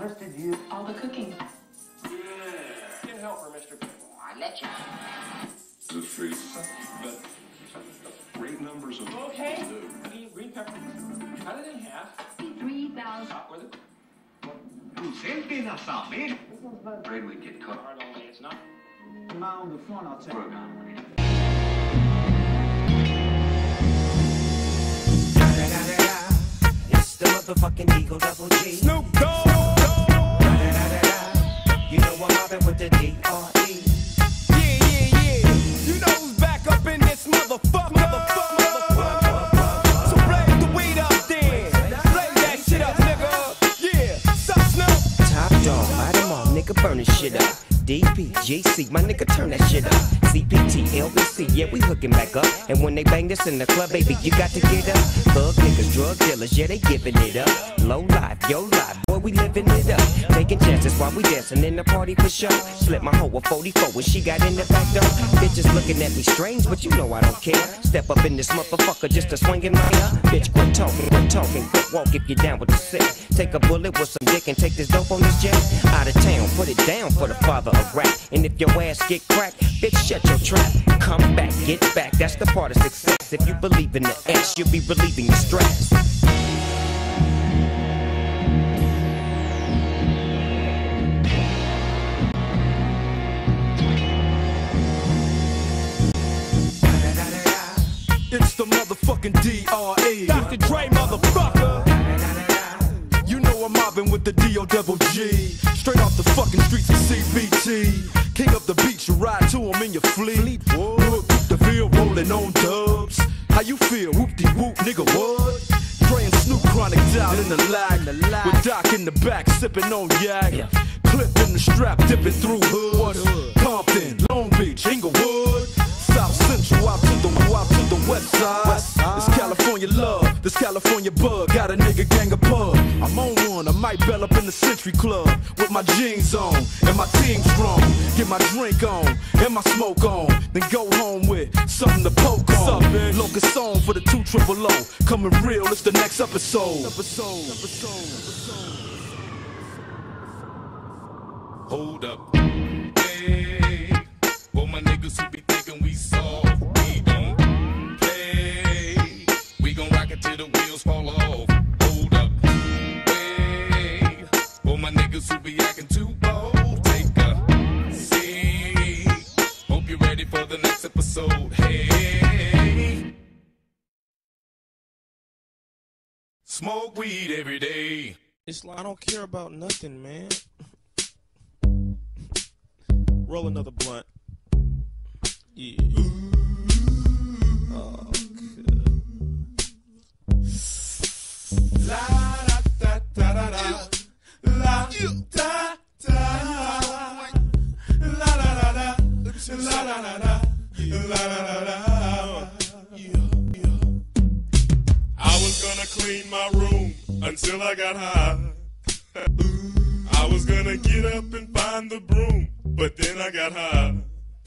harvested you? All the cooking. Yeah. Get helper, Mr. I let you. The fruit, but great numbers of okay. Green pepper. Cut it in half. 3,000. Stop with it. afraid we'd get caught. Hard only, it's not. On the phone, I'll take it. It's the motherfucking Eagle Double G. Snoop Dogg. You know I'm mobbing with the D.R.E. Yeah. You know who's back up in this motherfucker. So blaze the weed up then. Blaze that shit up, nigga. Yeah. Sup, Snoop? Top dog, bite 'em all, nigga, burn this shit up. DPGC, my nigga, turn that shit up. CPT, LBC, yeah, we hooking back up. And when they bang this in the club, baby, you got to get up. Thug niggas, drug dealers, yeah, they giving it up. Low life, yo life, boy, we living it up. Taking chances while we dancing in the party for sure. Slip my hoe a 44 when she got in the back door. Bitches looking at me strange, but you know I don't care. Step up in this motherfucker just to swing in my bitch, quit talking, quit walk if you're down with the sick. Take a bullet with some dick and take this dope on this jet. Out of town, put it down for the father of rap. And if your ass get cracked, bitch, shut your trap. Come back, get back, that's the part of success. If you believe in the X, you'll be relieving your stress. It's the motherfucking D.R.E. Dr. Dre, motherfucker. You know I'm mobbing with the D.O.G. Straight off the fucking streets of CBT. King up the beach, you ride to him in your fleet. Look, the field rolling on dubs. How you feel? Whoop-de-whoop, nigga, what? Dre and Snoop Chronic down in the lag. With Doc in the back, sipping on yak. Clip in the strap, dipping through hood. Compton, Long Beach, Inglewood. South Central, out to the west side. It's California love, this California bug. Got a nigga gang of pub. I'm on one, I might bell up in the Century Club with my jeans on and my team strong. Get my drink on and my smoke on, then go home with something to poke on. Locust song for the 200. Coming real, it's the next episode. Hold up, hey, for my niggas who be thinking we soft, we don't play. We gon' rock it till the wheels fall off. Hold up, hey, for my niggas who be acting too bold, take a seat. Hope you're ready for the next episode. Hey, smoke weed every day. It's like I don't care about nothing, man. Roll another blunt. Yeah. Oh, good. La da da da da da. La da da. La da da da. La da da da. La da da da. I was gonna clean my room until I got high. I was gonna get up and find the broom, but then I got high.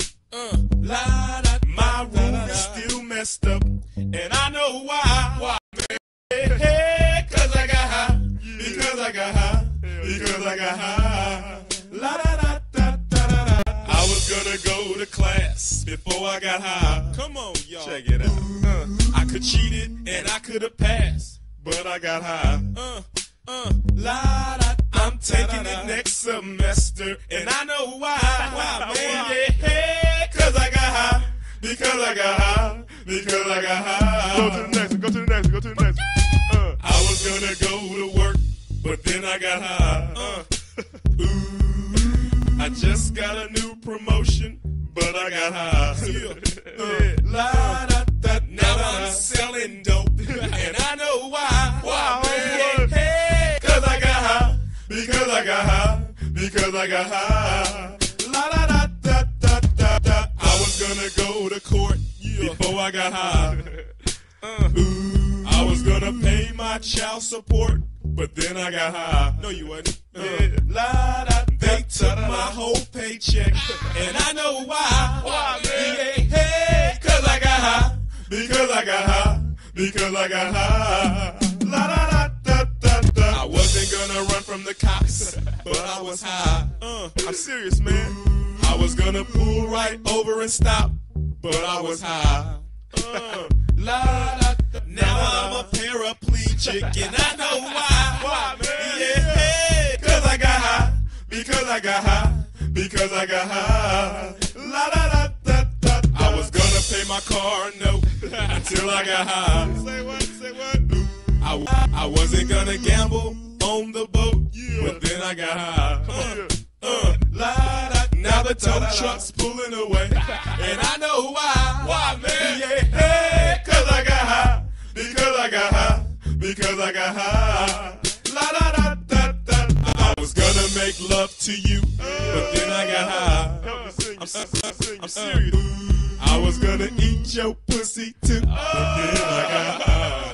My room is still messed up, and I know why. Hey, cause I got high. Because I got high. Because I got high. La da da da da da. I was gonna go to class before I got high. Come on, y'all. Check it out. I could cheat it and I could have passed, but I got high. La da. I'm taking it next semester, and I know why. Why, man? Yeah, cause I got high. Because I got high. Because I got high. Go to the next one. Go to the next one. Go to the next one. I was gonna go to work, but then I got high. Ooh, I just got a new promotion, but I got high. La da da. Now I'm selling dope, and I know why. Why, man? Hey, cause I got high. Because I got high, because I got high. La da da da da da da. I was gonna go to court before I got high. Ooh, I was gonna pay my child support, but then I got high. No, you wasn't. La da. They took my whole paycheck, and I know why. Why, man? Hey, cause I got high. Because I got high. Because I got high. La da da da da da. I wasn't gonna run from the cops, but I was high. I'm serious, man. I was gonna pull right over and stop, but I was high. Now I'm a paraplegic and I know why. Why, man? Yeah, cause I got high. Because I got high. Because I got high. I was gonna pay my car note until I got high. Say what? Say what? I wasn't gonna gamble on the boat, but then I got high. Now the tow truck's pulling away, and I know why. Why, man? Yeah, cause I got high. Because I got high. Because I got high. I was gonna make love to you, but then I got high. I'm serious. I was gonna eat your pussy too, but then I got high.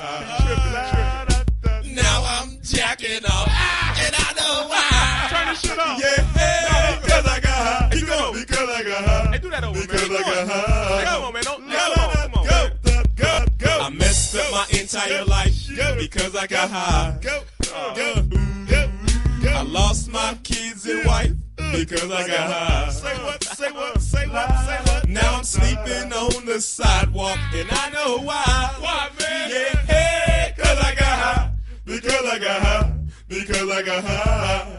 Now I'm jacking off, and I know why. Turn this shit off. Yeah, because I got high. Keep going. Because I got high. Hey, do that over, because man. I got high. Come on, man. Come on. Go. I messed up my entire life because I got high. I lost my kids and wife because I got high. Say what? Say what? Say what? Say what? Now I'm sleeping on the sidewalk and I know why. Why, man? Yeah, cause I got high. Because I got high. Because I got high.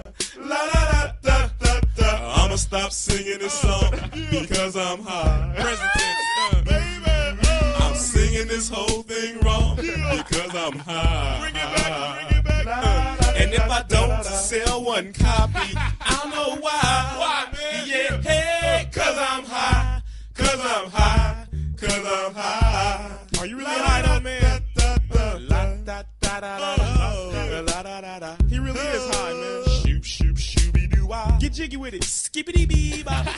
I'ma stop singing this song because I'm high. Present tense, baby. I'm singing this whole thing wrong because I'm high. Bring it back. And if I don't sell one copy, I don't know why. Why, man? Yeah, hey, cause I'm high. Cause I'm high. Cause I'm high. Are you really high though, man? He really is high, man. Shoop, shoop, shooby doo wah. Get jiggy with it. Skippity bee bop.